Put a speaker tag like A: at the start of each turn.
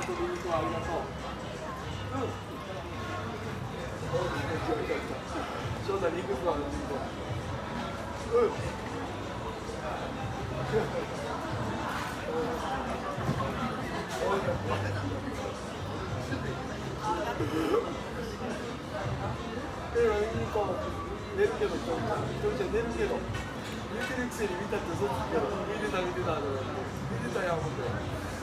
A: 遊びに行くわ、ありがとう。うん。翔太に行くわ、うん。寝るけど、一人じゃ寝るけど。見てるくせに見たって嘘つくけど、見てた、見てたやん、ほんで。